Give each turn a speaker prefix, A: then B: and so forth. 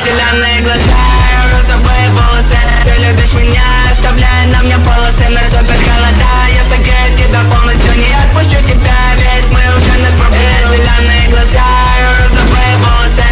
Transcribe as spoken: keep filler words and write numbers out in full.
A: зеленые глаза, розовые волосы. Ты любишь меня, оставляя на мне полосы. Наступят холода, я согрею тебя полностью. Не отпущу тебя, ведь мы уже над проблемой. Зеленые глаза, розовые волосы.